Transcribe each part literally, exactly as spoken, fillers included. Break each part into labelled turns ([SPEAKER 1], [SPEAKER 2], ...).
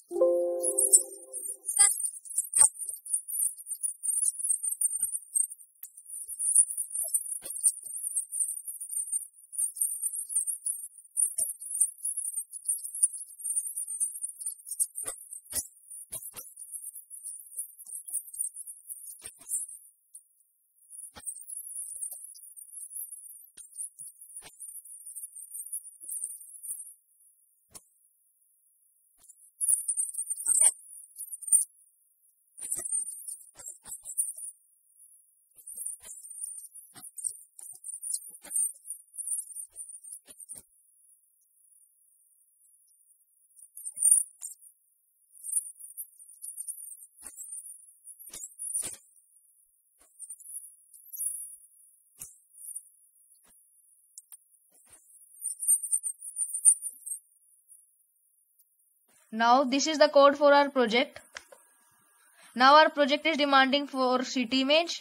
[SPEAKER 1] Now this is the code for our project. Now our project is demanding for city image.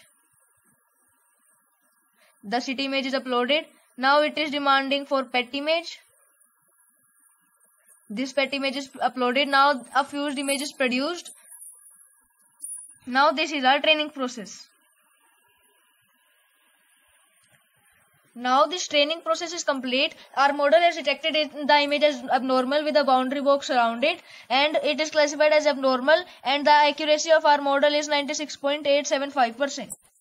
[SPEAKER 1] The city image is uploaded. Now it is demanding for pet image. This pet image is uploaded. Now a fused image is produced. Now this is our training process. Now this training process is complete. Our model has detected it, the image as abnormal with a boundary box around it, and it is classified as abnormal, and the accuracy of our model is ninety-six point eight seven five percent.